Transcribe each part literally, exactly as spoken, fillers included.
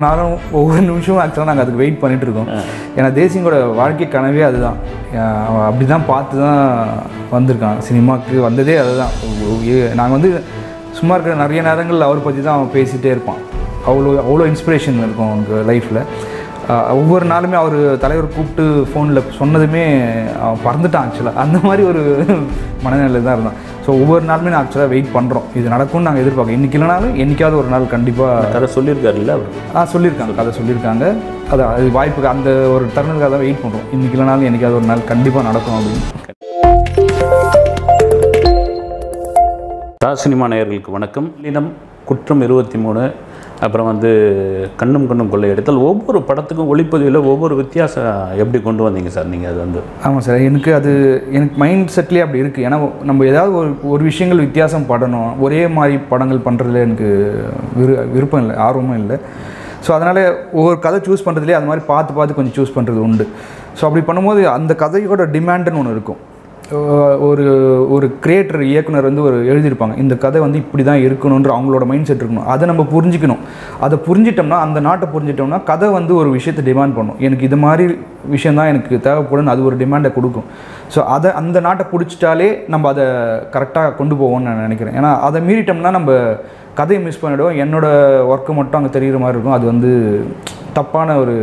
நானும் ஒவ்வொரு நிமிஷமும் ஆக்சுவலாக நாங்கள் அதுக்கு வெயிட் பண்ணிகிட்ருக்கோம். ஏன்னா தேசிங்கோட வாழ்க்கை கனவே அதுதான். அவன் அப்படி தான் பார்த்து தான் வந்திருக்கான். சினிமாவுக்கு வந்ததே அதுதான். நாங்கள் வந்து சும்மா இருக்கிற நிறைய நேரங்களில் அவரை பற்றி தான் அவன் பேசிகிட்டே இருப்பான். அவ்வளோ அவ்வளோ இன்ஸ்பிரேஷன் இருக்கும் அவனுக்கு லைஃப்பில். ஒவ்வொரு நாளுமே அவர் தலைவர் கூப்பிட்டு ஃபோனில் சொன்னதுமே அவன் பறந்துட்டான் ஆக்சுவலாக. அந்த மாதிரி ஒரு மனநிலையில் தான் இருந்தான். ஸோ ஒவ்வொரு நாளுமே நான் ஆக்சுவலாக வெயிட் பண்ணுறோம். இது நடக்கும்னு நாங்கள் எதிர்பார்க்கோம். இன்றைக்கி இல்லைனாலும் என்றைக்காவது ஒரு நாள் கண்டிப்பாக கதை சொல்லியிருக்காருல்ல அவர். ஆ சொல்லியிருக்காங்க, கதை சொல்லியிருக்காங்க. அது அது வாய்ப்புக்கு அந்த ஒரு தருணத்துக்காக தான் வெயிட் பண்ணுறோம். இன்றைக்கி இல்லைனாலும் என்றைக்காவது ஒரு நாள் கண்டிப்பாக நடக்கும் அப்படின்னு. ஸ்டார் சினிமா நேயர்களுக்கு வணக்கம். இனம் குற்றம் இருபத்தி மூணு அப்புறம் வந்து கண்ணும் கண்ணும் கொள்ளையடித்தல், ஒவ்வொரு படத்துக்கும் ஒளிப்பதிவில் ஒவ்வொரு வித்தியாசம் எப்படி கொண்டு வந்தீங்க சார் நீங்கள்? அது வந்து ஆமாம் சார், எனக்கு அது எனக்கு மைண்ட் செட்லேயே அப்படி இருக்குது. ஏன்னா நம்ம ஏதாவது ஒரு ஒரு விஷயங்கள் வித்தியாசம் படணும், ஒரே மாதிரி படங்கள் பண்ணுறதுல எனக்கு விரு விருப்பம் இல்லை, ஆர்வமும் இல்லை. ஸோ அதனால் ஒவ்வொரு கதை சூஸ் பண்ணுறதுலேயே அது மாதிரி பார்த்து பார்த்து கொஞ்சம் சூஸ் பண்ணுறது உண்டு. ஸோ அப்படி பண்ணும்போது அந்த கதையோட டிமாண்டுன்னு ஒன்று இருக்கும். ஒரு ஒரு கிரியேட்டர் இயக்குனர் வந்து ஒரு எழுதியிருப்பாங்க, இந்த கதை வந்து இப்படி தான் இருக்கணுன்ற அவங்களோட மைண்ட் செட் இருக்கணும். அதை நம்ம புரிஞ்சிக்கணும். அதை புரிஞ்சிட்டோம்னா, அந்த நாட்டை புரிஞ்சிட்டோம்னா கதை வந்து ஒரு விஷயத்தை டிமாண்ட் பண்ணும். எனக்கு இது மாதிரி விஷயந்தான் எனக்கு தேவைப்படுன்னு அது ஒரு டிமாண்டை கொடுக்கும். ஸோ அதை அந்த நாட்டை பிடிச்சிட்டாலே நம்ம அதை கரெக்டாக கொண்டு போவோம்னு நான் நினைக்கிறேன். ஏன்னா அதை மீறிட்டோம்னா நம்ம கதையை மிஸ் பண்ணிவிடுவோம். என்னோடய ஒர்க்கு மட்டும் அங்கே தெரிகிற மாதிரி இருக்கும். அது வந்து தப்பான ஒரு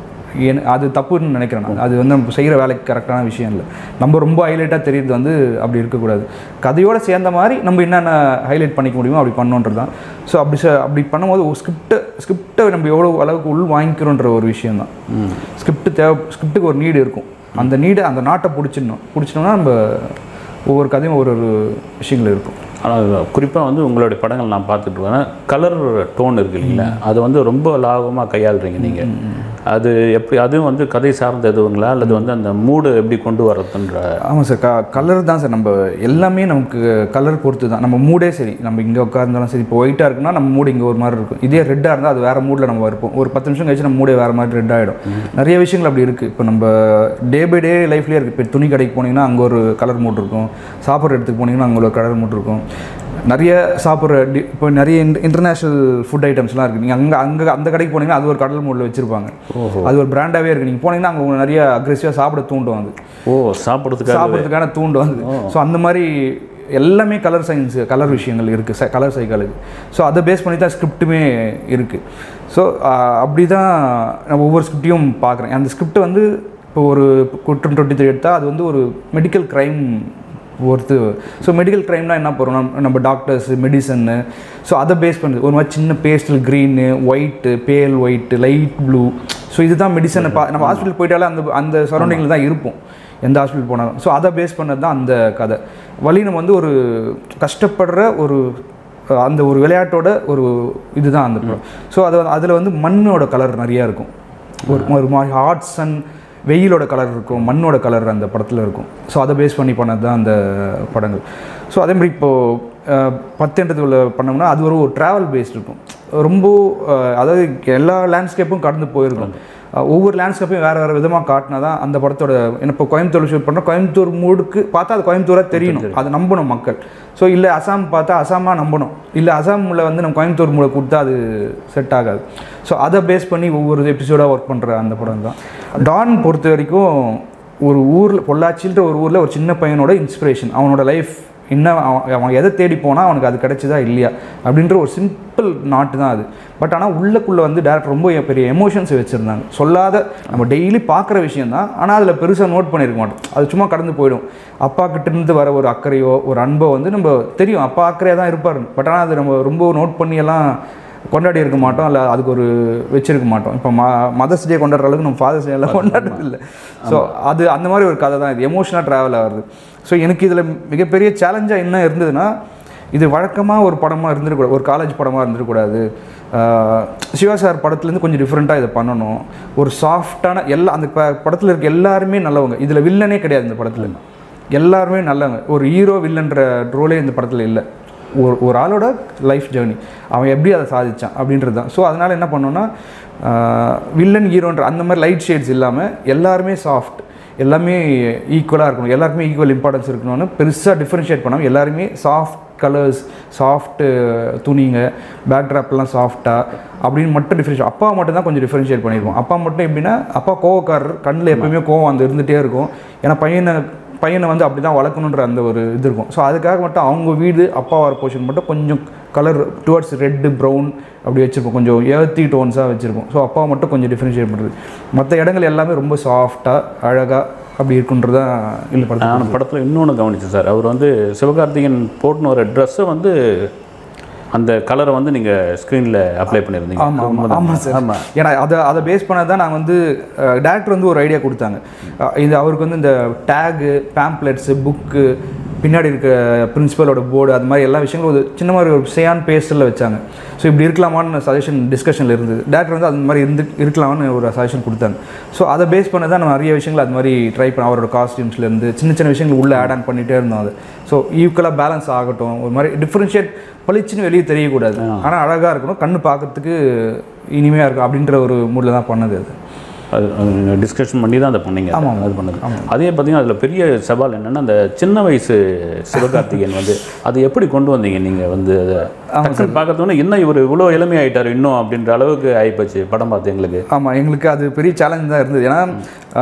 என் அது தப்புன்னு நினைக்கிறேன் நான். அது வந்து நம்ம செய்கிற வேலைக்கு கரெக்டான விஷயம் இல்லை. நம்ம ரொம்ப ஹைலைட்டாக தெரியுறது வந்து அப்படி இருக்கக்கூடாது. கதையோடு சேர்ந்த மாதிரி நம்ம என்னென்ன ஹைலைட் பண்ணிக்க முடியுமோ அப்படி பண்ணோன்றது தான். ஸோ அப்படி ச அப்படி பண்ணும்போது ஒரு ஸ்கிரிப்டை ஸ்கிரிப்டை நம்ம எவ்வளோ அளவுக்கு உள் வாங்கிக்கிறோன்ற ஒரு விஷயம் தான். ஸ்கிரிப்ட் தேவை, ஸ்கிரிப்டுக்கு ஒரு நீடு இருக்கும். அந்த நீடை அந்த நாட்டை பிடிச்சிடணும். பிடிச்சிட்டோம்னா நம்ம ஒவ்வொரு கதையும் ஒரு ஒரு விஷயங்கள் இருக்கும். ஆனால் குறிப்பாக வந்து உங்களுடைய படங்கள் நான் பார்த்துட்டு இருக்கேன், கலர் டோன் இருக்குது இல்லைங்களா, அது வந்து ரொம்ப லாபமாக கையாளுறீங்க நீங்கள். அது எப்படி, அதுவும் வந்து கதை சார்ந்த எதுவுங்களா அல்லது வந்து அந்த மூடு எப்படி கொண்டு வரதுன்ற? ஆமாம் சார், க கலர் தான் சார். நம்ம எல்லாமே நமக்கு கலர் பொறுத்து தான். நம்ம மூடே சரி, நம்ம இங்கே உட்கார்ந்தாலும் சரி, இப்போ ஒயிட்டாக இருக்குன்னா நம்ம மூடு இங்கே ஒரு மாதிரி இருக்கும். இதே ரெட்டாக இருந்தால் அது வேறு மூடில் நம்ம இருப்போம். ஒரு பத்து நிமிஷம் கழிச்சு நம்ம மூடே வேறு மாதிரி ரெட் ஆகிடும். நிறைய விஷயங்கள் அப்படி இருக்குது. இப்போ நம்ம டே பை டே லைஃப்லேயே இருக்குது. இப்போ துணி கடைக்கு போனீங்கன்னா அங்கே ஒரு கலர் மூட் இருக்கும். சாப்பிட்ற இடத்துக்கு போனீங்கன்னா அங்கே ஒரு கலர் மூட் இருக்கும். நிறைய சாப்பிட்ற டி இப்போ நிறைய இன்டர்நேஷ்னல் ஃபுட் ஐட்டம்ஸ்லாம் இருக்குது. நீங்கள் அங்கே அங்கே அந்த கடைக்கு போனீங்கன்னா அது ஒரு கடல் மூடில் வச்சுருப்பாங்க. அது ஒரு பிராண்டாகவே இருக்குது. நீங்கள் போனீங்கன்னா அங்கே உங்களுக்கு நிறைய அக்ரெசிவாக சாப்பிட தூண்டும். அது ஓ சாப்பிட்றதுக்கு சாப்பிட்றதுக்கான தூண்டும் அது. ஸோ அந்த மாதிரி எல்லாமே கலர் சயின்ஸு, கலர் விஷயங்கள் இருக்குது, ச கலர் சைக்காலஜி. ஸோ அதை பேஸ் பண்ணி தான் ஸ்கிரிப்ட்டுமே இருக்குது. ஸோ அப்படி தான் நான் ஒவ்வொரு ஸ்கிரிப்டையும் பார்க்குறேன். அந்த ஸ்கிரிப்ட் வந்து இப்போ ஒரு குற்றம் டுவெண்ட்டி த்ரீ எடுத்தால் அது வந்து ஒரு மெடிக்கல் க்ரைம் ஒருத்து. ஸோ மெடிக்கல் க்ரைம்னா என்ன போகிறோம், நம்ம டாக்டர்ஸு, மெடிசன்னு. ஸோ அதை பேஸ் பண்ணுறது ஒரு மாதிரி சின்ன pastel green, white, pale white, light blue. So இதுதான் மெடிசனை பா நம்ம ஹாஸ்பிட்டல் போயிட்டாலே அந்த அந்த சரௌண்டிங்கில் தான் இருப்போம், எந்த ஹாஸ்பிட்டல் போனாலும். ஸோ அதை பேஸ் பண்ணது தான் அந்த கதை. வலினம் வந்து ஒரு கஷ்டப்படுற ஒரு அந்த ஒரு விளையாட்டோட ஒரு இதுதான் அந்த படம். ஸோ அது அதில் வந்து மண்ணோட கலர் நிறையா இருக்கும். ஒரு ஒரு மாதிரி ஹாட் சன், வெயிலோட கலர் இருக்கும், மண்ணோட கலர் அந்த படத்தில் இருக்கும். ஸோ அதை பேஸ் பண்ணி பண்ணது தான் அந்த படங்கள். ஸோ அதே மாதிரி இப்போது பத்துன்றது உள்ள பண்ணோம்னா அது ஒரு ஒரு ட்ராவல் பேஸ்ட் இருக்கும். ரொம்ப அதாவது எல்லா லேண்ட்ஸ்கேப்பும் கடந்து போயிருக்கும். ஒவ்வொரு லேண்ட்ஸ்கேப்பையும் வேறு வேறு விதமாக காட்டினா தான் அந்த படத்தோட. என்ன இப்போ கோயம்புத்தூர் ஷூட் பண்ணால் கோயம்புத்தூர் மூடுக்கு பார்த்தா அது கோயம்புத்தூராக தெரியணும், அதை நம்பணும் மக்கள். ஸோ இல்லை அசாம் பார்த்தா அசாமாக நம்பணும், இல்லை அசாமில் வந்து நம்ம கோயம்புத்தூர் மூடை கொடுத்தா அது செட் ஆகாது. ஸோ அதை பேஸ் பண்ணி ஒவ்வொரு எபிசோடாக ஒர்க் பண்ணுற அந்த படம் தான். டான் பொறுத்த வரைக்கும் ஒரு ஊரில், பொள்ளாச்சின்ற ஒரு ஊரில் ஒரு சின்ன பையனோட இன்ஸ்பிரேஷன், அவனோட லைஃப் என்ன, அவன் அவன் எதை தேடி போனால் அவனுக்கு அது கிடச்சிதா இல்லையா அப்படின்ற ஒரு சிம்பிள் நாட்டு தான் அது. பட் ஆனால் உள்ளக்குள்ளே வந்து டேரக்டர் ரொம்ப பெரிய எமோஷன்ஸ் வச்சுருந்தாங்க. சொல்லாத நம்ம டெய்லி பார்க்குற விஷயம் தான், ஆனால் அதில் பெருசாக நோட் பண்ணியிருக்க மாட்டோம். அது சும்மா கடந்து போயிடும். அப்பா கிட்டேருந்து வர ஒரு அக்கறையோ ஒரு அன்போ வந்து நம்ம தெரியும், அப்பா அக்கறையாக தான் இருப்பார். பட் ஆனால் அது நம்ம ரொம்ப நோட் பண்ணியெல்லாம் கொண்டாடி இருக்க மாட்டோம், இல்லை அதுக்கு ஒரு வச்சுருக்க மாட்டோம். இப்போ ம மதர்ஸ் டே கொண்டாடுற அளவுக்கு நம்ம ஃபாதர்ஸ் டே எல்லாம் கொண்டாடுறது இல்லை. ஸோ அது அந்த மாதிரி ஒரு கதை தான் இது, எமோஷனாக ட்ராவல் ஆகுது. ஸோ எனக்கு இதில் மிகப்பெரிய சேலஞ்சாக என்ன இருந்ததுன்னா, இது வழக்கமாக ஒரு படமாக இருந்துருக்கூடாது, ஒரு காலேஜ் படமாக இருந்துருக்கூடாது. சிவா சார் படத்துலேருந்து கொஞ்சம் டிஃப்ரெண்ட்டாக இதை பண்ணணும். ஒரு சாஃப்டான எல்லா அந்த ப படத்தில் இருக்க எல்லாருமே நல்லவங்க. இதில் வில்லனே கிடையாது இந்த படத்தில், எல்லாருமே நல்லவங்க. ஒரு ஹீரோ வில்லன்ற ரோலே இந்த படத்தில் இல்லை. ஒரு ஒரு ஆளோட லைஃப் ஜேர்னி, அவன் எப்படி அதை சாதித்தான் அப்படின்றது தான். ஸோ அதனால் என்ன பண்ணோன்னா, வில்லன் ஹீரோன்ற அந்த மாதிரி லைட் ஷேட்ஸ் இல்லாமல் எல்லாருமே சாஃப்ட், எல்லாமே ஈக்குவலாக இருக்கணும், எல்லாருக்குமே ஈக்குவல் இம்பார்ட்டன்ஸ் இருக்கணும்னு பெருசாக டிஃப்ரென்ஷியேட் பண்ணாமல் எல்லாருமே சாஃப்ட் கலர்ஸ், சாஃப்ட்டு துணிங்க, பேக்ட்ராப்லாம் சாஃப்டாக அப்படின்னு மட்டும் டிஃப்ரென்ஷியேட். அப்பா மட்டும் தான் கொஞ்சம் டிஃப்ரென்ஷியேட் பண்ணியிருப்போம். அப்பா மட்டும் எப்படின்னா, அப்பா கோவக்காரர், கண்ணில் எப்பயுமே கோவம் அந்த இருந்துகிட்டே இருக்கும். ஏன்னா பையனை பையனை வந்து அப்படி தான் வளர்க்கணுன்ற அந்த ஒரு இது இருக்கும். ஸோ அதுக்காக மட்டும் அவங்க வீடு அப்பா வர போர்ஷன் மட்டும் கொஞ்சம் கலர் டுவர்ட்ஸ் ரெட்டு ப்ரௌன் அப்படி வச்சுருப்போம், கொஞ்சம் ஏர்த்தி டோன்ஸாக வச்சுருப்போம். ஸோ அப்பா மட்டும் கொஞ்சம் டிஃப்ரென்ஷியேட் பண்ணுறது. மற்ற இடங்கள் எல்லாமே ரொம்ப சாஃப்டாக அழகாக அப்படி இருக்குன்றதான் இல்லை படத்தில். நான் படத்தில் இன்னொன்று கவனிச்சேன் சார், அவர் வந்து சிவகார்த்திகேயன் போட்டுன்னு ஒரு ட்ரெஸ்ஸை வந்து அந்த கலரை வந்து நீங்கள் ஸ்க்ரீனில் அப்ளை பண்ணியிருந்தீங்க. ஆமாம் ஆமாம் ஆமாம் சார். ஆமாம், ஏன்னா அதை அதை பேஸ் பண்ண தான் நாங்கள் வந்து டேரக்டர் வந்து ஒரு ஐடியா கொடுத்தாங்க. இது அவருக்கு வந்து இந்த டேகு, பேம்ப்ளெட்ஸு, புக்கு, பின்னாடி இருக்க பிரின்சிபலோட போர்டு, அது மாதிரி எல்லா விஷயங்களும் ஒரு சின்ன மாதிரி ஒரு சேயான் பேஸ்டில் வச்சாங்க. ஸோ இப்படி இருக்கலாமான்னு சஜஷன் டிஸ்கஷனில் இருந்தது. டேரக்டர் வந்து அது மாதிரி இருந்து இருக்கலாமான்னு ஒரு சஜஷன் கொடுத்தாங்க. ஸோ அதை பேஸ் பண்ண தான் நம்ம நிறைய விஷயங்கள் அது மாதிரி ட்ரை பண்ண, அவரோட காஸ்டியூம்ஸ்லேருந்து சின்ன சின்ன விஷயங்கள் உள்ளே ஆட் ஆன் பண்ணிகிட்டே இருந்தோம். அது ஸோ ஈக்குவலாக பேலன்ஸ் ஆகட்டும், ஒரு மாதிரி டிஃப்ரென்ஷியேட் பளிச்சுன்னு வெளியே தெரியக்கூடாது, ஆனால் அழகாக இருக்கணும், கண்ணு பார்க்கறதுக்கு இனிமையாக இருக்கும் அப்படின்ற ஒரு மூடில் தான் பண்ணது. அது அது டிஸ்கஷன் பண்ணி தான் அதை பண்ணீங்க. ஆமாம், அது பண்ணது. அதே பார்த்தீங்கன்னா அதில் பெரிய சவால் என்னென்னா, அந்த சின்ன வயசு சிவகார்த்திகேயன் வந்து அது எப்படி கொண்டு வந்தீங்க நீங்கள் வந்து அதை டக்குன்னு பார்க்கறதுனா இன்னும் இவர் இவ்வளோ எளிமையாயிட்டார் இன்னும் அப்படின்ற அளவுக்கு ஆகிப்போச்சு படம் பார்த்து எங்களுக்கு. ஆமாம், எங்களுக்கு அது பெரிய சேலஞ்ச் தான் இருந்தது. ஏன்னா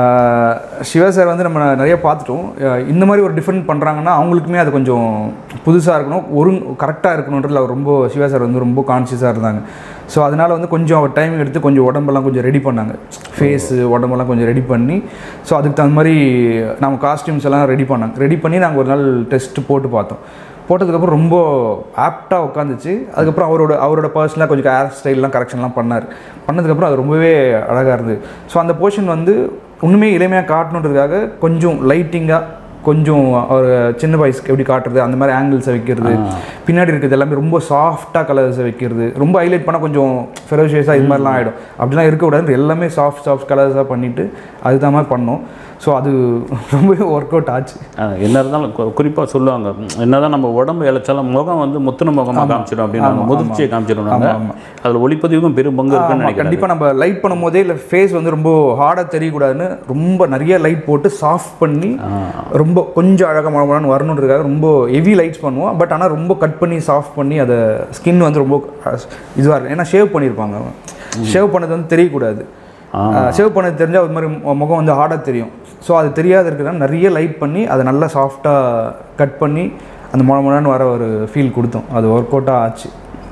சிவா சார் வந்து நம்ம நிறைய பார்த்துட்டோம். இந்த மாதிரி ஒரு டிஃப்ரெண்ட் பண்ணுறாங்கன்னா அவங்களுக்குமே அது கொஞ்சம் புதுசாக இருக்கணும், ஒரு கரெக்டாக இருக்கணுன்றதுல அவர் ரொம்ப சிவா சார் வந்து ரொம்ப கான்ஷியஸாக இருந்தாங்க. ஸோ அதனால் வந்து கொஞ்சம் அவர் டைம் எடுத்து கொஞ்சம் உடம்பெல்லாம் கொஞ்சம் ரெடி பண்ணாங்க, ஃபேஸு உடம்பெல்லாம் கொஞ்சம் ரெடி பண்ணி. ஸோ அதுக்கு தகுந்த மாதிரி நம்ம காஸ்டியூம்ஸ் எல்லாம் ரெடி பண்ணாங்க. ரெடி பண்ணி நாங்கள் ஒரு நாள் டெஸ்ட்டு போட்டு பார்த்தோம். போட்டதுக்கப்புறம் ரொம்ப ஆப்டாக உட்காந்துச்சு. அதுக்கப்புறம் அவரோட அவரோட பர்சனலாக கொஞ்சம் ஹேர் ஸ்டைல்லாம் கரெக்ஷன்லாம் பண்ணார். பண்ணதுக்கப்புறம் அது ரொம்பவே அழகாக இருந்தது. ஸோ அந்த போர்ஷன் வந்து ஒன்றுமே இளமையாக காட்டணுன்றதுக்காக கொஞ்சம் லைட்டிங்காக, கொஞ்சம் ஒரு சின்ன வயசுக்கு எப்படி காட்டுறது அந்த மாதிரி ஆங்கிள்ஸை வைக்கிறது, பின்னாடி இருக்கிறது எல்லாமே ரொம்ப சாஃப்டாக கலர்ஸை வைக்கிறது, ரொம்ப ஹைலைட் பண்ணால் கொஞ்சம் ஃபெரோஷியஸாக இது மாதிரிலாம் ஆகிடும். அப்படிலாம் இருக்கக்கூடாது, எல்லாமே சாஃப்ட் சாஃப்ட் கலர்ஸாக பண்ணிவிட்டு அதுதான் மாதிரி பண்ணோம். ஸோ அது ரொம்பவே ஒர்க் அவுட் ஆச்சு. என்ன இருந்தாலும் குறிப்பாக சொல்லுவாங்க, என்ன தான் நம்ம உடம்பு இழைச்சாலும் முகம் வந்து முத்துன முகமாக காமிச்சிடும் அப்படின்னு, முதிர்ச்சியை காமிச்சிடுவாங்க. அதில் ஒளிப்பதிவுக்கும் பெரும் பங்கு இருக்குன்னு நினைக்கிறேன். கண்டிப்பாக நம்ம லைட் பண்ணும் போதே இல்லை ஃபேஸ் வந்து ரொம்ப ஹார்டாக தெரியக்கூடாதுன்னு ரொம்ப நிறைய லைட் போட்டு சாஃப்ட் பண்ணி ரொம்ப கொஞ்சம் அழகாக மழை வரணுன்றதுக்காக ரொம்ப ஹெவி லைட்ஸ் பண்ணுவோம். பட் ஆனால் ரொம்ப கட் பண்ணி சாஃப்ட் பண்ணி அதை ஸ்கின் வந்து ரொம்ப இதுவாக இருக்கும். ஏன்னா ஷேவ் பண்ணியிருப்பாங்க, ஷேவ் பண்ணது வந்து தெரியக்கூடாது. ஷேவ் பண்ணது தெரிஞ்சால் அது மாதிரி முகம் வந்து ஹார்டாக தெரியும். ஸோ அது தெரியாத இருக்கிறதுனால நிறைய லைட் பண்ணி அதை நல்லா சாஃப்டாக கட் பண்ணி அந்த மொழ மொழன்னு வர ஒரு ஃபீல் கொடுத்தோம். அது ஒர்க் அவுட்டாக ஆச்சு.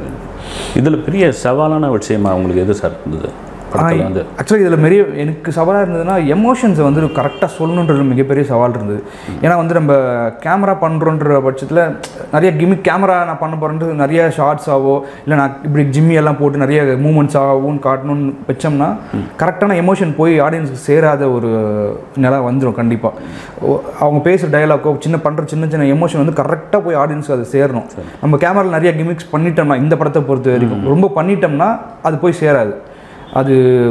இதில் பெரிய சவாலான விஷயமா உங்களுக்கு எது சார் இருந்தது? ஆக்சுவலி இதில் பெரிய எனக்கு சவாலாக இருந்ததுன்னா எமோஷன்ஸை வந்து கரெக்டாக சொல்லணுன்றது மிகப்பெரிய சவால் இருந்தது. ஏன்னா வந்து நம்ம கேமரா பண்ணுறோன்ற பட்சத்தில் நிறைய கிம்மி கேமரா நான் பண்ண போகிறேன்றது நிறைய ஷார்ட்ஸாவோ இல்லை நான் இப்படி ஜிம்மி எல்லாம் போட்டு நிறைய மூமெண்ட்ஸ் ஆகவும் காட்டணும்னு வச்சோம்னா கரெக்டான எமோஷன் போய் ஆடியன்ஸுக்கு சேராத ஒரு நிலை வந்துடும். கண்டிப்பாக அவங்க பேசுகிற டயலாக்கோ சின்ன பண்ணுற சின்ன சின்ன எமோஷன் வந்து கரெக்டாக போய் ஆடியன்ஸுக்கு அது சேரணும். நம்ம கேமராவில் நிறைய கிமிக்ஸ் பண்ணிட்டோம்னா, இந்த படத்தை பொறுத்த வரைக்கும் ரொம்ப பண்ணிட்டோம்னா அது போய் சேராது. அது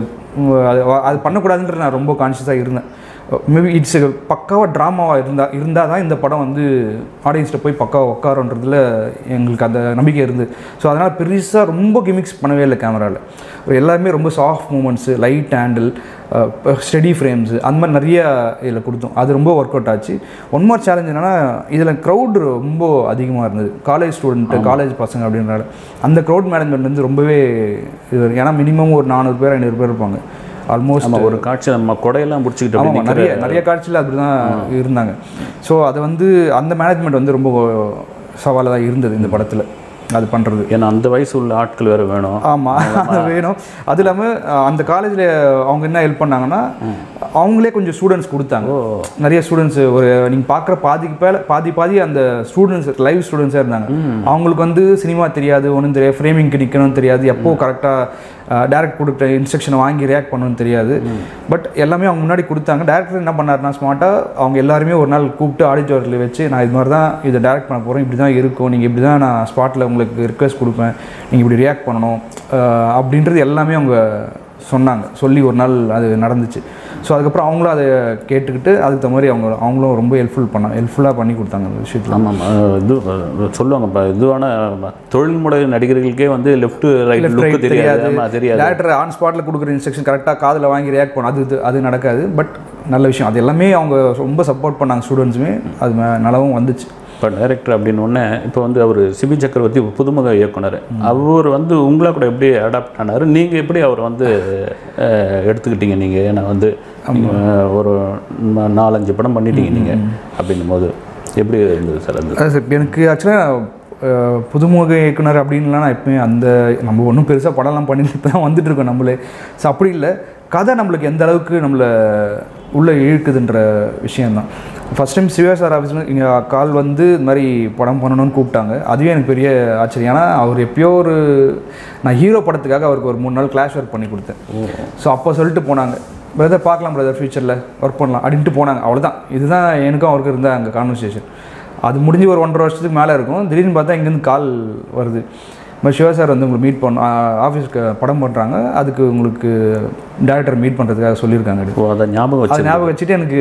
அது பண்ணக்கூடாதுன்ற நான் ரொம்ப கான்ஷியஸாக இருந்தேன். மேபி இட்ஸ் பக்காவாக ட்ராமாவாக இருந்தால் இருந்தால் தான் இந்த படம் வந்து ஆடியன்ஸ்கிட்ட போய் பக்காவாக உட்காரோன்றதுல எங்களுக்கு அந்த நம்பிக்கை இருந்தது. ஸோ அதனால் பெருசாக ரொம்ப கிமிக்ஸ் பண்ணவே இல்லை கேமராவில். எல்லாருமே ரொம்ப soft movements, light handle, steady frames அந்த மாதிரி நிறைய இதில் கொடுத்தோம். அது ரொம்ப ஒர்க் அவுட் ஆச்சு. ஒன் மோர் சேலஞ்ச் என்னென்னா இதில் க்ரௌடு ரொம்ப அதிகமாக இருந்தது. காலேஜ் ஸ்டூடெண்ட்டு, காலேஜ் பசங்க அப்படின்றனால அந்த க்ரௌட் மேனேஜ்மெண்ட் வந்து ரொம்பவே இது. ஏன்னா மினிமம் ஒரு நானூறு பேர் ஐநூறு பேர் இருப்பாங்க ஆல்மோஸ்ட். ஒரு காட்சி நம்ம கொடையெல்லாம் பிடிச்சிக்கிட்டு ஆமாம், நிறைய நிறைய காட்சியில் அப்படி தான் இருந்தாங்க. ஸோ அது வந்து அந்த மேனேஜ்மெண்ட் வந்து ரொம்ப சவாலாக தான் இருந்தது இந்த படத்தில் அது பண்ணுறது. ஏன்னா அந்த வயசு உள்ள ஆட்கள் வேறு வேணும். ஆமாம், அது வேணும். அது இல்லாமல் அந்த காலேஜில் அவங்க என்ன ஹெல்ப் பண்ணாங்கன்னா அவங்களே கொஞ்சம் ஸ்டூடெண்ட்ஸ் கொடுத்தாங்க. நிறைய ஸ்டூடெண்ட்ஸ் ஒரு நீங்கள் பார்க்குற பாதிக்கு மேலே பாதி பாதி அந்த ஸ்டூடெண்ட்ஸ் லைவ் ஸ்டூடெண்ட்ஸாக இருந்தாங்க. அவங்களுக்கு வந்து சினிமா தெரியாது, ஒன்றும் தெரியாது, ஃப்ரேமிங்க்கு நிற்கணும்னு தெரியாது, எப்போது கரெக்டாக டேரக்ட் கொடுத்த இன்ஸ்ட்ரக்ஷனை வாங்கி ரியாக்ட் பண்ணணும்னு தெரியாது. பட் எல்லாமே அவங்க முன்னாடி கொடுத்தாங்க. டேரக்டர் என்ன பண்ணாருன்னா ஸ்மார்ட்டாக அவங்க எல்லாருமே ஒரு நாள் கூப்பிட்டு ஆடிட்டோரியில் வச்சு, நான் இது மாதிரி தான் இதை டேரக்ட் பண்ண போகிறேன், இப்படி தான் இருக்கும், நீங்கள் இப்படி தான் நான் ஸ்பாட்டில் உங்களுக்கு ரிக்வெஸ்ட் கொடுப்பேன், நீங்கள் இப்படி ரியாக்ட் பண்ணணும் அப்படின்றது எல்லாமே அவங்க சொன்னாங்க. சொல்லி ஒரு நாள் அது நடந்துச்சு. ஸோ அதுக்கப்புறம் அவங்களும் அதை கேட்டுக்கிட்டு அதுக்கு தகுந்த மாதிரி அவங்க அவங்களும் ரொம்ப ஹெல்ப்ஃபுல் பண்ணாங்க, ஹெல்ப்ஃபுல்லாக பண்ணி கொடுத்தாங்க அந்த விஷயத்தில். ஆமாம், இது சொல்லுவாங்க இப்போ இதுவான தொழில்முறை நடிகர்களுக்கே வந்து லெஃப்ட் ரைட் லுக் தெரியாது. தெரியாது டேரக்டர் ஆன் ஸ்பாட்டில் கொடுக்குற இன்ஸ்ட்ரக்ஷன் கரெக்டாக காதில் வாங்கி ரியாக்ட் பண்ண அது அது நடக்காது. பட் நல்ல விஷயம், அது எல்லாமே அவங்க ரொம்ப சப்போர்ட் பண்ணாங்க ஸ்டூடெண்ட்ஸுமே. அது நல்லாவும் வந்துச்சு. இப்போ டைரக்டர் அப்படின்னு ஒன்று இப்போ வந்து அவர் சிபி சக்கரவர்த்தி புதுமுக இயக்குனர், அவர் வந்து உங்களை கூட எப்படி அடாப்ட் ஆனார், நீங்கள் எப்படி அவர் வந்து எடுத்துக்கிட்டீங்க? நீங்கள் ஏன்னா வந்து ஒரு நாலஞ்சு படம் பண்ணிட்டீங்க நீங்கள் அப்படின்னும் போது எப்படி இருந்தது சார் அது? சார் எனக்கு ஆக்சுவலாக புதுமுக இயக்குனர் அப்படின்லாம் நான் எப்பவுமே அந்த நம்ம ஒன்றும் பெருசாக படம்லாம் பண்ணிட்டு இப்போ தான் வந்துட்டுருக்கோம் நம்மளே. ஸோ அப்படி இல்லை, கதை நம்மளுக்கு எந்த அளவுக்கு நம்மளை உள்ளே இழுக்குதுன்ற விஷயந்தான். ஃபஸ்ட் டைம் சிவா சார் ஆஃபீஸில் இங்கே கால் வந்து இது மாதிரி படம் பண்ணணும்னு கூப்பிட்டாங்க. அதுவே எனக்கு பெரிய ஆச்சரியம். ஏன்னா அவர் எப்பயோ ஒரு நான் ஹீரோ படத்துக்காக அவருக்கு ஒரு மூணு நாள் கிளாஷ் ஒர்க் பண்ணி கொடுத்தேன். ஸோ அப்போ சொல்லிட்டு போனாங்க, பிரதர் பார்க்கலாம் பிரதர் ஃப்யூச்சரில் ஒர்க் பண்ணலாம் அப்படின்ட்டு போனாங்க. அவ்வளோதான், இதுதான் எனக்கும் அவருக்கு இருந்த அங்கே கான்வர்சேஷன். அது முடிஞ்சு ஒரு ஒன்றரை வருஷத்துக்கு மேலே இருக்கும். திடீர்னு பார்த்தா இங்கேருந்து கால் வருது, பட் சிவா சார் வந்து உங்களுக்கு மீட் பண்ண ஆஃபீஸ்க்கு படம் பண்ணுறாங்க, அதுக்கு உங்களுக்கு டேரக்டர் மீட் பண்ணுறதுக்காக சொல்லியிருக்காங்க. ஓ, அதை ஞாபகம் வச்சு ஞாபகம் வச்சுட்டு எனக்கு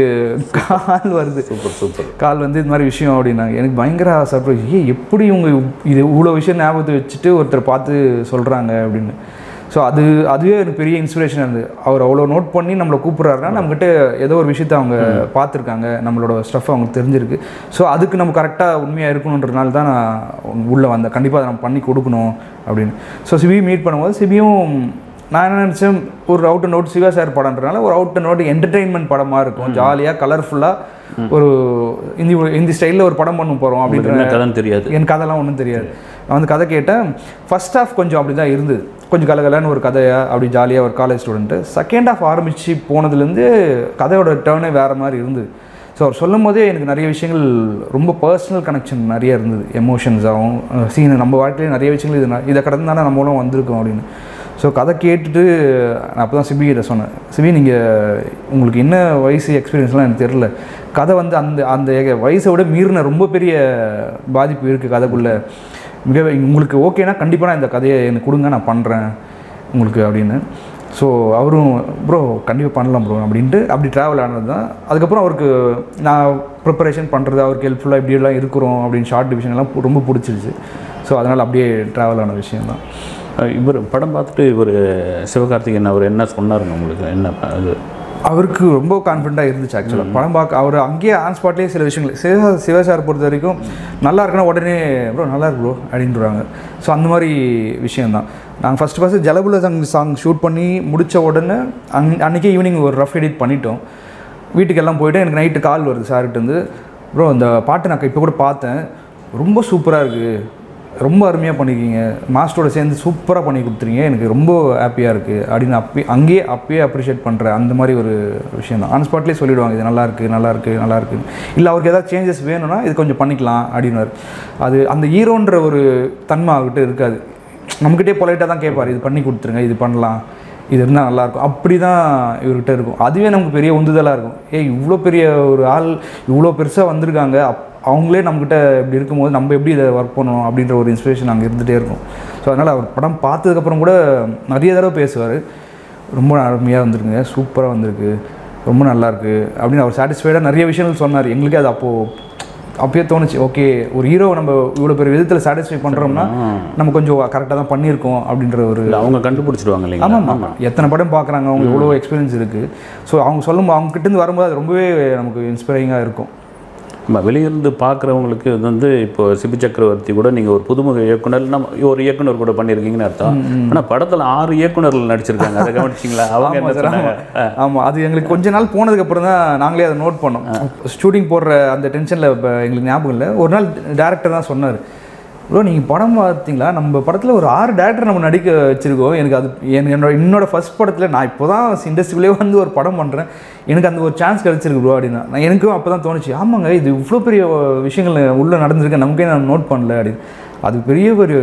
கால் வருது. சூப்பர் சூப்பர் கால் வந்து இது மாதிரி விஷயம் அப்படின்னாங்க. எனக்கு பயங்கர சர்ப்ரைஸ். ஏ எப்படி இவங்க இது இவ்வளோ விஷயம் ஞாபகத்தை வச்சுட்டு ஒருத்தர் பார்த்து சொல்கிறாங்க அப்படின்னு. ஸோ அது அதுவே எனக்கு பெரிய இன்ஸ்பிரேஷனாக இருந்தது. அவர் அவ்வளோ நோட் பண்ணி நம்மளை கூப்பிட்றாருன்னா நம்மகிட்ட ஏதோ ஒரு விஷயத்தை அவங்க பார்த்துருக்காங்க, நம்மளோட ஸ்டஃப் அவங்களுக்கு தெரிஞ்சிருக்கு. ஸோ அதுக்கு நம்ம கரெக்டாக உண்மையாக இருக்கணுன்றதுனால தான் நான் உள்ளே வந்தேன். கண்டிப்பாக அதை நம்ம பண்ணி கொடுக்கணும் அப்படின்னு. ஸோ சிபி மீட் பண்ணும்போது சிபியும் நான் என்ன நினச்சேன், ஒரு out and out Siva sir படம்ன்றனால ஒரு அவுட் அண்ட் அவுட் என்டர்டெயின்மெண்ட் படமாக இருக்கும், ஜாலியாக கலர்ஃபுல்லாக ஒரு இந்தி இந்தி ஸ்டைலில் ஒரு படம் பண்ண போகிறோம் அப்படின்ற கதை தெரியாது. என் கதைலாம் ஒன்றும் தெரியாது. நான் வந்து கதை கேட்டேன். ஃபஸ்ட் ஹாஃப் கொஞ்சம் அப்படி தான் இருந்தது, கொஞ்சம் கலகலன்னு ஒரு கதையாக அப்படி ஜாலியாக ஒரு காலேஜ் ஸ்டூடெண்ட்டு. செகண்ட் ஹாஃப் ஆரம்பித்து போனதுலேருந்து கதையோட டேர்னே வேறு மாதிரி இருந்தது. ஸோ அவர் சொல்லும் போதே எனக்கு நிறைய விஷயங்கள் ரொம்ப பர்சனல் கனெக்ஷன் நிறைய இருந்தது, எமோஷன்ஸாகவும் சீனு நம்ம வாழ்க்கையிலே நிறைய விஷயங்கள் இது இதை கடந்து தானே நம்மளும் வந்திருக்கோம் அப்படின்னு. ஸோ கதை கேட்டுட்டு நான் அப்போ தான் சிபி கிட்ட சொன்னேன், சிபி நீங்கள் உங்களுக்கு என்ன வயசு எக்ஸ்பீரியன்ஸ்லாம் எனக்கு தெரில, கதை வந்து அந்த அந்த வயசை விட மீறின ரொம்ப பெரிய பாதிப்பு இருக்குது கதைக்குள்ளே, மிக உங்களுக்கு ஓகேனா கண்டிப்பாக நான் இந்த கதையை எனக்கு கொடுங்க, நான் பண்ணுறேன் உங்களுக்கு அப்படின்னு. ஸோ அவரும் ப்ரோ கண்டிப்பாக பண்ணலாம் ப்ரோ அப்படின்ட்டு அப்படி ட்ராவல் ஆனது தான். அதுக்கப்புறம் அவருக்கு நான் ப்ரிப்பரேஷன் பண்ணுறது அவருக்கு ஹெல்ப்ஃபுல்லாக இப்படியெல்லாம் இருக்கிறோம் அப்படின்னு ஷார்ட் டிவிஷன்லாம் ரொம்ப பிடிச்சிருச்சு. ஸோ அதனால் அப்படியே ட்ராவல் ஆன விஷயந்தான். இவர் படம் பார்த்துட்டு இவர் சிவகார்த்திகேயன் அவர் என்ன சொன்னாருங்க உங்களுக்கு? என்ன அது அவருக்கு ரொம்ப கான்ஃபிடண்ட்டாக இருந்துச்சு ஆக்சுவலாக படம் பார்க்க. அவர் அங்கேயே ஆன் ஸ்பாட்லேயே சில விஷயங்கள் சிவா சிவா சார் பொறுத்த வரைக்கும் நல்லா இருக்குன்னா உடனே ப்ரோ நல்லா இருக்கு ப்ரோ அப்படின்றாங்க. ஸோ அந்த மாதிரி விஷயந்தான். நாங்கள் first first Jalabula song song shoot பண்ணி முடித்த உடனே அன் அன்றைக்கே ஈவினிங் ஒரு ரஃப் எடிட் பண்ணிட்டோம். வீட்டுக்கெல்லாம் போய்ட்டு எனக்கு நைட்டு கால் வருது சார்கிட்ட வந்து, ப்ரோ இந்த பாட்டு நான் இப்போ கூட பார்த்தேன், ரொம்ப சூப்பராக இருக்குது, ரொம்ப அருமையாக பண்ணியிருக்கீங்க, மாஸ்டரோட சேர்ந்து சூப்பராக பண்ணி கொடுத்துருங்க, எனக்கு ரொம்ப ஹாப்பியாக இருக்குது அப்படின்னு அப்பயே அங்கேயே அப்பயே அப்ரிஷியேட் பண்ணுறேன். அந்த மாதிரி ஒரு விஷயம் தான். ஆன் ஸ்பாட்லேயே சொல்லிவிடுவாங்க இது நல்லாயிருக்கு நல்லாயிருக்கு நல்லாயிருக்கு. இல்லை அவருக்கு ஏதாவது சேஞ்சஸ் வேணும்னா இது கொஞ்சம் பண்ணிக்கலாம் அப்படின்னாரு. அது அந்த ஹீரோன்ற ஒரு தன்மை அவர்கிட்ட இருக்காது. நம்மக்கிட்டே பொலைட்டாக தான் கேட்பார், இது பண்ணி கொடுத்துருங்க, இது பண்ணலாம், இது இருந்தால் நல்லாயிருக்கும், அப்படி தான் இவர்கிட்ட இருக்கும். அதுவே நமக்கு பெரிய உந்துதலாக இருக்கும். ஏய் இவ்வளோ பெரிய ஒரு ஆள் இவ்வளோ பெருசாக வந்திருக்காங்க, அப் அவங்களே நம்மக்கிட்ட இப்படி இருக்கும்போது நம்ம எப்படி இதை ஒர்க் பண்ணணும் அப்படின்ற ஒரு இன்ஸ்பிரேஷன் அங்கே இருந்துகிட்டே இருக்கும். ஸோ அதனால் அவர் படம் பார்த்ததுக்கப்புறம் கூட நிறைய தடவை பேசுவார், ரொம்ப அருமையாக வந்திருக்குங்க, சூப்பராக வந்திருக்கு, ரொம்ப நல்லாயிருக்கு அப்படின்னு அவர் சாட்டிஸ்ஃபைடாக நிறைய விஷயங்கள் சொன்னார். எங்களுக்கே அது அப்போது அப்பயே தோணுச்சு, ஓகே ஒரு ஹீரோவை நம்ம இவ்வளோ பெரிய விதத்தில் சாட்டிஸ்ஃபை பண்ணுறோம்னா நம்ம கொஞ்சம் கரெக்டாக தான் பண்ணியிருக்கோம் அப்படின்ற ஒரு அவங்க கண்டுபிடிச்சிடுவாங்க இல்லைங்களா? ஆமாம் ஆமாம், எத்தனை படம் பார்க்குறாங்க, அவங்க எவ்வளோ எக்ஸ்பீரியன்ஸ் இருக்குது. ஸோ அவங்க சொல்லும் அவங்ககிட்டேருந்து வரும்போது அது ரொம்பவே நமக்கு இன்ஸ்பைரிங்காக இருக்கும். நம்ம வெளியிருந்து பார்க்குறவங்களுக்கு இது வந்து இப்போ சிபி சக்கரவர்த்தி கூட நீங்கள் ஒரு புதுமுக இயக்குனர் நம்ம ஒரு இயக்குனர் கூட பண்ணியிருக்கீங்கன்னு அர்த்தம். ஆனால் படத்தில் ஆறு இயக்குனர்கள் நடிச்சிருக்காங்க, அதை கவனிச்சிங்களா? அவங்க என்ன சொன்னாங்க? ஆமாம், அது எங்களுக்கு கொஞ்ச நாள் போனதுக்கப்புறம் தான் நாங்களே அதை நோட் பண்ணோம். ஷூட்டிங் போடுற அந்த டென்ஷனில் இப்போ எங்களுக்கு ஞாபகம் இல்லை. ஒரு நாள் டேரக்டர் தான் சொன்னார், ப்ரோ நீங்கள் படம் பார்த்தீங்களா, நம்ம படத்தில் ஒரு ஆறு டேரக்டர் நம்ம நடிக்க வச்சுருக்கோம். எனக்கு அது என்னோட என்னோட ஃபஸ்ட் படத்தில் நான் இப்போ தான் இண்டஸ்ட்ரியிலே வந்து ஒரு படம் பண்ணுறேன், எனக்கு அந்த ஒரு சான்ஸ் கிடச்சிருக்கு ப்ரோ அப்படின்னா. நான் எனக்கும் அப்போ தான் தோணுச்சு, ஆமாங்க இது இவ்வளோ பெரிய விஷயங்கள் உள்ளே நடந்திருக்கேன், நமக்கே நான் நோட் பண்ணல அப்படின்னு. அது பெரிய ஒரு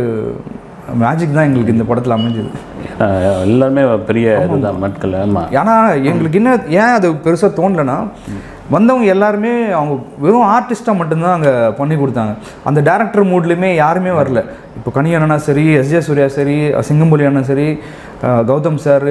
மேஜிக் தான் எங்களுக்கு இந்த படத்தில் அமைஞ்சது. எல்லாருமே பெரிய இதுதான் மக்கள். ஆமாம், ஏன்னா எங்களுக்கு என்ன ஏன் அது பெருசாக தோணலைன்னா, வந்தவங்க எல்லாருமே அவங்க வெறும் ஆர்டிஸ்ட்டாக மட்டும்தான் அங்கே பண்ணி கொடுத்தாங்க. அந்த டேரக்டர் மூட்லேயுமே யாருமே வரல. இப்போ கனி அண்ணனா சரி, எஸ் ஜே சூர்யா சரி, சிங்கம்புலி அண்ணன் சரி, கௌதம் சார்,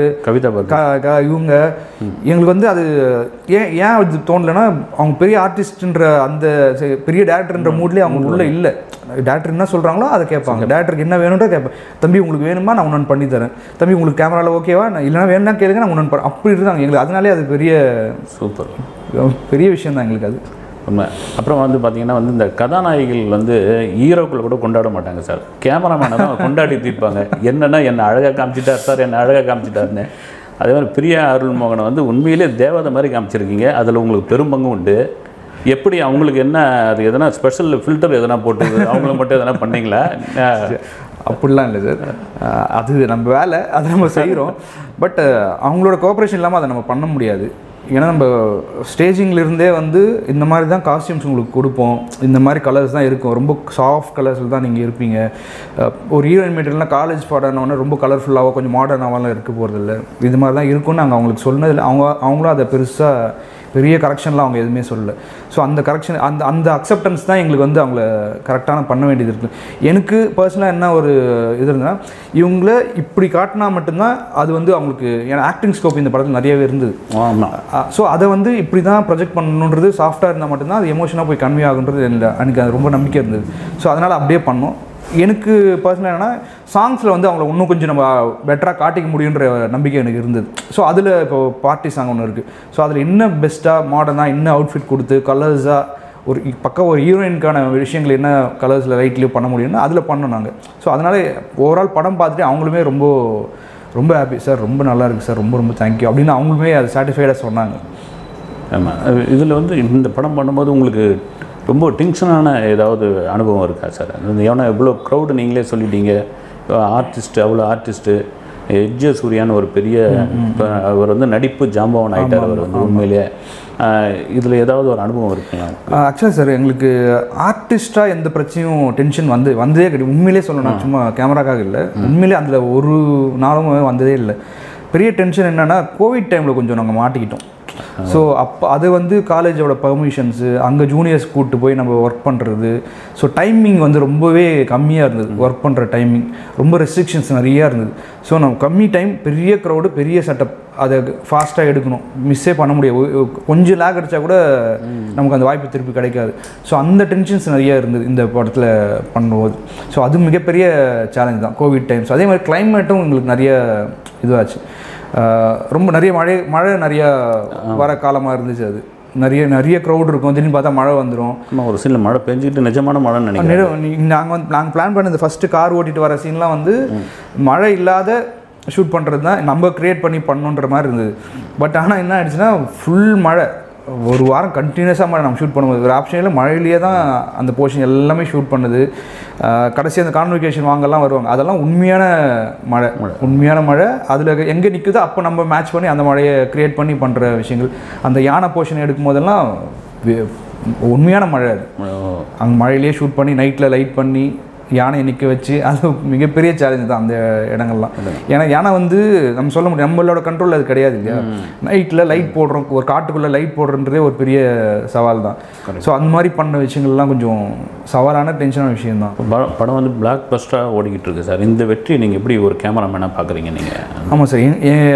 கவிதா இவங்க எங்களுக்கு வந்து அது ஏன் ஏன் அது தோணலைன்னா, அவங்க பெரிய ஆர்டிஸ்ட்ன்ற அந்த பெரிய டேரக்டர்ன்ற மூட்லேயே அவங்க உள்ள இல்லை. டேரக்டர் என்ன சொல்கிறாங்களோ அதை கேட்பாங்க, டேரக்டருக்கு என்ன வேணும்ன்ற கேட்பேன். தம்பி உங்களுக்கு வேணுமா நான் ஒன்று பண்ணி தரேன், தம்பி உங்களுக்கு கேமராவில் ஓகேவா, நான் இல்லைனா வேணும்னா கேளுங்க நான் ஒன்று பண்ண, அப்படி இருந்தாங்க எங்களுக்கு. அதனாலே அது பெரிய சூப்பர் பெரிய விஷயம் தான் எங்களுக்கு. அது உண்மை. அப்புறம் வந்து பார்த்தீங்கன்னா வந்து இந்த கதாநாயகிகள் வந்து ஹீரோக்கள் கூட கொண்டாட மாட்டாங்க சார், கேமராமேனை தான் கொண்டாடி தீர்ப்பாங்க. என்னென்னா என்னை அழகாக காமிச்சிட்டார் சார், என்னை அழகாக காமிச்சிட்டாருன்னு. அதே மாதிரி பிரியா அருள்மோகனை வந்து உண்மையிலே தேவதை மாதிரி காமிச்சிருக்கீங்க. அதில் உங்களுக்கு பெரும்பங்கும் உண்டு. எப்படி அவங்களுக்கு என்ன அது எதனா ஸ்பெஷல் ஃபில்டர் எதனா போட்டு அவங்கள மட்டும் எதனா பண்ணிங்களா? அப்படிலாம் இல்லை சார், அது நம்ம வேலை, அதை நம்ம செய்கிறோம். பட் அவங்களோட கோஆப்ரேஷன் இல்லாமல் அதை நம்ம பண்ண முடியாது. ஏன்னா நம்ம ஸ்டேஜிங்லேருந்தே வந்து இந்த மாதிரி தான் காஸ்டியூம்ஸ் உங்களுக்கு கொடுப்போம், இந்த மாதிரி கலர்ஸ் தான் இருக்கும், ரொம்ப சாஃப்ட் கலர்ஸில் தான் நீங்கள் இருப்பீங்க. ஒரு ஹீரோயின் மெட்டீரியல்னால் காலேஜ் பாடனோடனே ரொம்ப கலர்ஃபுல்லாகவோ கொஞ்சம் மாடர்னாகலாம் இருக்க போகிறதில்ல, இது மாதிரி தான் இருக்கும்னு நாங்கள் அவங்களுக்கு சொன்னதில்லை. அவங்க அவங்களும் அதை பெருசாக பெரிய கரெக்ஷன்லாம் அவங்க எதுவுமே சொல்லலை. ஸோ அந்த கரெக்ஷன் அந்த அந்த அக்செப்டன்ஸ் தான் எங்களுக்கு வந்து அவங்கள கரெக்டான பண்ண வேண்டியது இருக்குது. எனக்கு பர்சனலாக என்ன ஒரு இது இருந்ததுன்னா, இவங்கள இப்படி காட்டினா மட்டும்தான் அது வந்து அவங்களுக்கு, ஏன்னா ஆக்டிங் ஸ்கோப் இந்த படத்தில் நிறையவே இருந்தது. ஆமாம். ஸோ அதை வந்து இப்படி தான் ப்ரொஜெக்ட் பண்ணணுன்றது சாஃப்டாக இருந்தால் மட்டும்தான் அது எமோஷனாக போய் கன்வே ஆகுன்றது எனக்கு அது ரொம்ப நம்பிக்கை இருந்தது. ஸோ அதனால் அப்படியே பண்ணோம். எனக்கு பர்சனலாக என்னென்னா, சாங்ஸில் வந்து அவங்கள இன்னும் கொஞ்சம் நம்ம பெட்டராக காட்டிக்க முடியுன்ற நம்பிக்கை எனக்கு இருந்தது. ஸோ அதில் இப்போ பார்ட்டி சாங் ஒன்று இருக்குது. ஸோ அதில் என்ன பெஸ்ட்டாக மாடர்னாக என்ன அவுட்ஃபிட் கொடுத்து கலர்ஸாக ஒரு பக்கம் ஒரு ஹீரோயினுக்கான விஷயங்கள் என்ன கலர்ஸில் லைட்லேயும் பண்ண முடியும்னா அதில் பண்ணோம் நாங்கள். ஸோ அதனால் ஓவரால் படம் பார்த்துட்டு அவங்களுமே ரொம்ப ரொம்ப ஹாப்பி சார், ரொம்ப நல்லா இருக்குது சார், ரொம்ப ரொம்ப தேங்க்யூ அப்படின்னு அவங்களுமே அது சாட்டிஸ்ஃபைடாக சொன்னாங்க. ஆமாம். இதில் வந்து இந்த படம் பண்ணும்போது உங்களுக்கு ரொம்ப டென்ஷனான ஏதாவது அனுபவம் இருக்கா சார்? ஏன்னா எவ்வளோ க்ரௌடு நீங்களே சொல்லிட்டீங்க, ஆர்டிஸ்ட்டு அவ்வளோ ஆர்டிஸ்ட்டு, எஜ்ஜ சூர்யான்னு ஒரு பெரிய இப்போ அவர் வந்து நடிப்பு ஜாம்பவன் ஆகிட்டார் அவர் வந்து உண்மையிலேயே. இதில் ஏதாவது ஒரு அனுபவம் இருக்குங்களா? ஆக்சுவலாக சார் எங்களுக்கு ஆர்டிஸ்ட்டாக எந்த பிரச்சனையும் டென்ஷன் வந்து வந்ததே கிடையாது. உண்மையிலே சொல்லணும், சும்மா கேமராக்காக இல்லை, உண்மையிலே அதில் ஒரு நாளும் வந்ததே இல்லை. பெரிய டென்ஷன் என்னென்னா, கோவிட் டைமில் கொஞ்சம் நாங்கள் மாட்டிக்கிட்டோம். ஸோ அப்போ அது வந்து காலேஜோட பர்மிஷன்ஸு, அங்கே ஜூனியர்ஸ் கூப்பிட்டு போய் நம்ம ஒர்க் பண்ணுறது, ஸோ டைமிங் வந்து ரொம்பவே கம்மியாக இருந்தது. ஒர்க் பண்ணுற டைமிங் ரொம்ப ரெஸ்ட்ரிக்ஷன்ஸ் நிறையா இருந்தது. ஸோ நம்ம கம்மி டைம், பெரிய க்ரௌடு, பெரிய செட்டப், அதை ஃபாஸ்ட்டாக எடுக்கணும், மிஸ்ஸே பண்ண முடியாது. கொஞ்சம் லேக் அடித்தா கூட நமக்கு அந்த வாய்ப்பு திருப்பி கிடைக்காது. ஸோ அந்த டென்ஷன்ஸ் நிறையா இருந்தது இந்த படத்தில் பண்ணும்போது. ஸோ அது மிகப்பெரிய சேலஞ்ச் தான் கோவிட் டைம்ஸ். அதே மாதிரி கிளைமேட்டும் எங்களுக்கு நிறைய இதுவாச்சு. ரொம்ப நிறைய மழை மழை நிறையா வர காலமாக இருந்துச்சு. அது நிறைய நிறைய க்ரௌட் இருக்கும், திடீர்னு பார்த்தா மழை வந்துடும். நம்ம ஒரு சில மழை பெஞ்சிட்டு நிஜமான மழைன்னு நினைக்கிறேன். நாங்கள் வந்து நாங்கள் பிளான் பண்ணது ஃபஸ்ட்டு கார் ஓட்டிகிட்டு வர சீன்லாம் வந்து மழை இல்லாத ஷூட் பண்ணுறது தான் நம்ம க்ரியேட் பண்ணி பண்ணணுன்ற மாதிரி இருந்தது. பட் ஆனால் என்ன ஆயிடுச்சுன்னா, ஃபுல் மழை, ஒரு வாரம் கண்டினியூஸாக மழை. நம்ம ஷூட் பண்ணும்போது ஒரு ஆப்ஷனில் மழையிலேயே தான் அந்த போர்ஷன் எல்லாமே ஷூட் பண்ணுது. கடைசி அந்த கான்வெகேஷன் வாங்கலாம் வருவாங்க, அதெல்லாம் உண்மையான மழை, உண்மையான மழை. அதில் எங்கே நிற்குதோ அப்போ நம்ம மேட்ச் பண்ணி அந்த மழையை க்ரியேட் பண்ணி பண்ணுற விஷயங்கள். அந்த யானை போர்ஷன் எடுக்கும் போதெல்லாம் உண்மையான மழை. அது அங்கே மழையிலேயே ஷூட் பண்ணி நைட்டில் லைட் பண்ணி யானையை நிற்க வச்சு, அது மிகப்பெரிய சேலஞ்ச் தான் அந்த இடங்கள்லாம். ஏன்னா யானை வந்து நம்ம சொல்ல முடியும், நம்மளோட கண்ட்ரோல் அது கிடையாது இல்லையா. நைட்டில் லைட் போடுறோம், ஒரு காட்டுக்குள்ளே லைட் போடுறன்றதே ஒரு பெரிய சவால் தான். ஸோ அந்த மாதிரி பண்ண விஷயங்கள்லாம் கொஞ்சம் சவாலான டென்ஷனான விஷயம்தான். படம் வந்து பிளாக் பஸ்டராக ஓடிக்கிட்டு இருக்கு சார். இந்த வெற்றி நீங்கள் எப்படி ஒரு கேமராமேனாக பார்க்குறீங்க நீங்கள்? ஆமாம் சார்,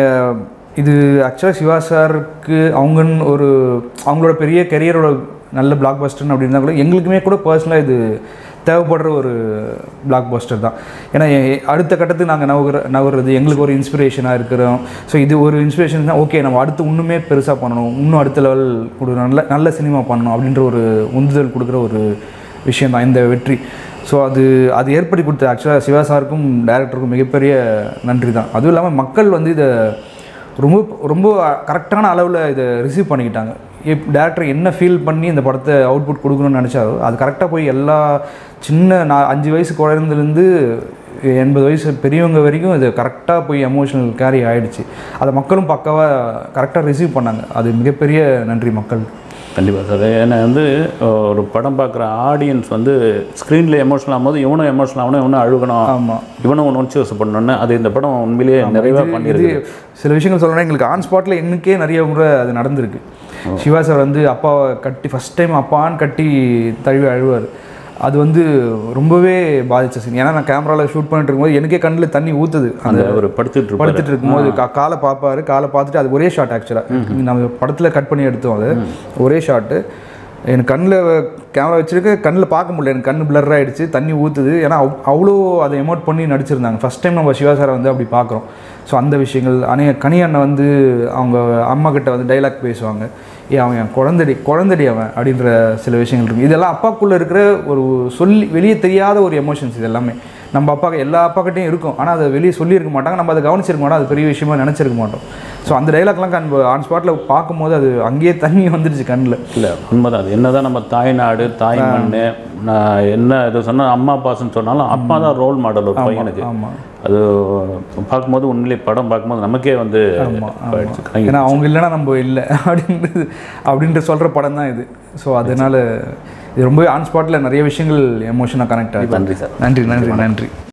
இது ஆக்சுவலாக சிவா சாருக்கு அவங்கன்னு ஒரு அவங்களோட பெரிய கெரியரோட நல்ல பிளாக் பஸ்டர்னு அப்படி இருந்தால் கூட எங்களுக்குமே கூட பர்சனலாக இது தேவைப்படுற ஒரு பிளாக் பஸ்டர் தான். ஏன்னா அடுத்த கட்டத்துக்கு நாங்கள் நவுகிற நவுறது எங்களுக்கு ஒரு இன்ஸ்பிரேஷனாக இருக்கிறோம். ஸோ இது ஒரு இன்ஸ்பிரேஷன் தான். ஓகே, நம்ம அடுத்து இன்னுமே பெருசாக பண்ணணும், இன்னும் அடுத்த லெவல் கொடுக்கணும், நல்ல நல்ல சினிமா பண்ணணும் அப்படின்ற ஒரு உந்துதல் கொடுக்குற ஒரு விஷயம் தான் இந்த வெற்றி. ஸோ அது அது ஏற்படுத்தி கொடுத்த ஆக்சுவலாக சிவா சாருக்கும் டைரக்டருக்கும் மிகப்பெரிய நன்றி தான். அதுவும் இல்லாமல் மக்கள் வந்து இதை ரொம்ப ரொம்ப கரெக்டான அளவில் இதை ரிசீவ் பண்ணிக்கிட்டாங்க. எப் டேரக்டர் என்ன ஃபீல் பண்ணி இந்த படத்தை அவுட்புட் கொடுக்கணும்னு நினச்சாரோ அது கரெக்டாக போய் எல்லா சின்ன நான் அஞ்சு வயசு குழந்தைலேருந்து எண்பது வயசு பெரியவங்க வரைக்கும் இது கரெக்டாக போய் எமோஷனல் கேரி ஆகிடுச்சு. அதை மக்களும் பக்காவாக கரெக்டாக ரிசீவ் பண்ணாங்க. அது மிகப்பெரிய நன்றி மக்கள். கண்டிப்பாக சார். ஏன்னா வந்து ஒரு படம் பார்க்குற ஆடியன்ஸ் வந்து ஸ்க்ரீனில் எமோஷனல் ஆகும்போது இவனும் எமோஷனல் ஆகணும், இவனும் அழுகணும், ஆமாம், இவனும் ஒன்று உணர்ச்சி வசப்படணுன்னு அது இந்த படம் உண்மையிலேயே நிறைவாக பண்ணிடுது. சில விஷயங்கள் சொல்லணும்னா எங்களுக்கு ஆன் ஸ்பாட்டில் எனக்கே நிறைய முறை அது நடந்திருக்கு. சிவா சார் வந்து அப்பாவை கட்டி ஃபஸ்ட் டைம் அப்பான்னு கட்டி தழுவி அழுவார். அது வந்து ரொம்பவே பாதிச்ச சீன். ஏன்னா நான் கேமராவில் ஷூட் பண்ணிட்டு இருக்கும்போது எனக்கே கண்ணில் தண்ணி ஊற்றுது. அந்த ஒரு படுத்துட்டு படுத்துட்டு இருக்கும்போது கா காலை பார்ப்பாரு, காலை பார்த்துட்டு அது ஒரே ஷாட். ஆக்சுவலாக நம்ம படத்தில் கட் பண்ணி எடுத்தோம், அது ஒரே ஷாட்டு. எனக்கு கண்ணில் கேமரா வச்சுருக்க கண்ணில் பார்க்க முடியல, எனக்கு கண் பிளர் ஆகிடுச்சு, தண்ணி ஊற்றுது. ஏன்னா அவ்வளோ அதை எமோட் பண்ணி நடிச்சிருந்தாங்க. ஃபஸ்ட் டைம் நம்ம சிவா சாரை வந்து அப்படி பார்க்குறோம். ஸோ அந்த விஷயங்கள் அனைய கனி அண்ணன் வந்து அவங்க அம்மா கிட்ட வந்து டைலாக் பேசுவாங்க. ஏ அவன் என் குழந்தடி குழந்தடி அவன் அப்படின்ற சில விஷயங்கள் இருக்குது. இதெல்லாம் அப்பாக்குள்ளே இருக்கிற ஒரு சொல்லி வெளியே தெரியாத ஒரு எமோஷன்ஸ். இது எல்லாமே நம்ம அப்பாவுக்கு எல்லா அப்பாக்கிட்டையும் இருக்கும், ஆனால் அதை வெளியே சொல்லியிருக்க மாட்டாங்க, நம்ம அதை கவனிச்சிருக்க மாட்டோம், அது பெரிய விஷயமா நினச்சிருக்க மாட்டோம். ஸோ அந்த டைலாக்லாம் கண் ஆன் ஸ்பாட்டில் பார்க்கும்போது அது அங்கேயே தண்ணி வந்துடுச்சு கண்ணில். இல்லை உண்மைதான். அது என்ன தான் நம்ம தாய்நாடு தாய் மண் நான் என்ன இது சொன்னால் அம்மா பாசன்னு சொன்னாலும் அப்பா தான் ரோல் மாடல் ஒரு பையனுக்கு. ஆமாம், அது பார்க்கும்போது உண்மையிலே படம் பார்க்கும்போது நமக்கே வந்து ஏன்னா அவங்க இல்லைன்னா நம்ம இல்லை அப்படின்றது அப்படின்ற சொல்கிற படம் தான் இது. ஸோ அதனால் இது ரொம்பவே ஆன் ஸ்பாட்டில் நிறைய விஷயங்கள் எமோஷனாக கனெக்ட் ஆகுது. நன்றி சார். நன்றி நன்றி நன்றி.